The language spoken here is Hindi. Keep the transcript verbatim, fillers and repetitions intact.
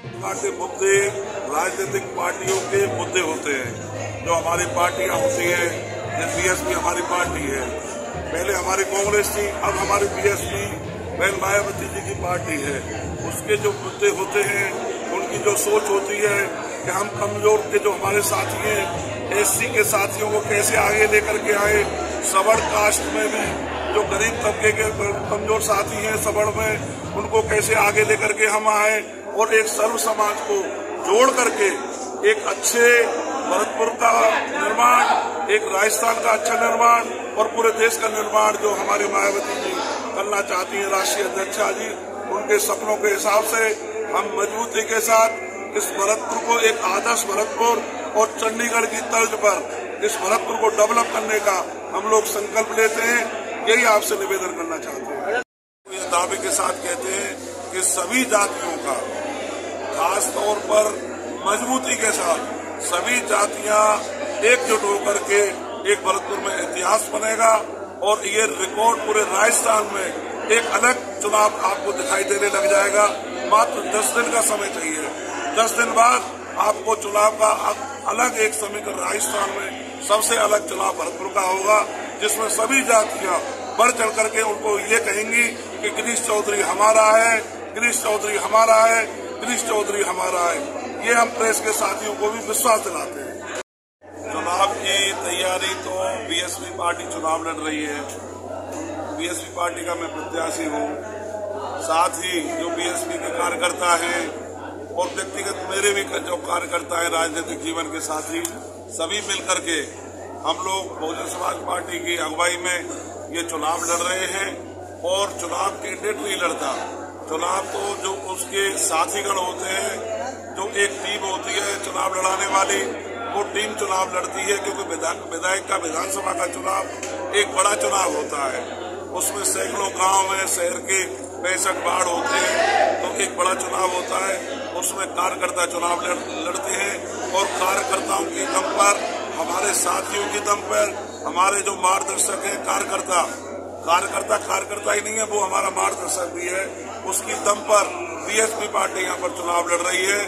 के मुद्दे राजनीतिक पार्टियों के मुद्दे होते हैं। जो हमारी पार्टियां होती हैं, जैसे बीएसपी हमारी पार्टी है, पहले हमारी कांग्रेस थी, अब हमारी बीएसपी बहन मायावती जी की पार्टी है। उसके जो मुद्दे होते हैं, उनकी जो सोच होती है कि हम कमजोर के जो हमारे साथी हैं, एससी के साथियों को कैसे आगे लेकर के आए, सवर्ण कास्ट में भी जो गरीब तबके के कमजोर साथी हैं सवर्ण में, उनको कैसे आगे लेकर के हम आए और एक सर्व समाज को जोड़ करके एक अच्छे भरतपुर का निर्माण, एक राजस्थान का अच्छा निर्माण और पूरे देश का निर्माण जो हमारी मायावती जी करना चाहती हैं, राष्ट्रीय अध्यक्षा जी, उनके सपनों के हिसाब से हम मजबूती के साथ इस भरतपुर को एक आदर्श भरतपुर और चंडीगढ़ की तर्ज पर इस भरतपुर को डेवलप करने का हम लोग संकल्प लेते हैं। यही आपसे निवेदन करना चाहते हैं। ये दावे के साथ कहते हैं कि सभी जातियों का, खास तौर पर मजबूती के साथ सभी जातियां एकजुट होकर के एक भरतपुर में इतिहास बनेगा और ये रिकॉर्ड पूरे राजस्थान में एक अलग चुनाव आपको दिखाई देने लग जाएगा। मात्र दस दिन का समय चाहिए, दस दिन बाद आपको चुनाव का अलग एक समीकरण राजस्थान में सबसे अलग चुनाव भरतपुर का होगा, जिसमें सभी जातियां बढ़ चढ़ करके उनको ये कहेंगी कि गिरीश चौधरी हमारा है, गिरीश चौधरी हमारा है, गिरीश चौधरी हमारा है। ये हम प्रेस के साथियों को भी विश्वास दिलाते हैं। चुनाव की तैयारी तो बीएसपी पार्टी चुनाव लड़ रही है। बीएसपी पार्टी का मैं प्रत्याशी हूँ। साथ ही जो बीएसपी के कार्यकर्ता हैं और व्यक्तिगत मेरे भी जो कार्यकर्ता है राजनीतिक जीवन के साथी, सभी मिलकर के हम लोग बहुजन समाज पार्टी की अगुवाई में ये चुनाव लड़ रहे हैं। और चुनाव कैंडिडेट नहीं लड़ता, चुनाव तो जो उसके साथीगण होते हैं, जो एक टीम होती है चुनाव लड़ाने वाली, वो टीम चुनाव लड़ती है। क्योंकि विधायक का विधानसभा का चुनाव एक बड़ा चुनाव होता है, उसमें सैकड़ों गांव में शहर के पैंसठ वार्ड होते हैं, तो एक बड़ा चुनाव होता है। उसमें कार्यकर्ता चुनाव लड़ते हैं और कार्यकर्ताओं के दम पर, हमारे साथियों के दम पर, हमारे जो मार्गदर्शक हैं कार्यकर्ता कार्यकर्ता कार्यकर्ता ही नहीं है, वो हमारा मार्गदर्शक भी है, उसकी दम पर बीएसपी पार्टी यहाँ पर चुनाव लड़ रही है।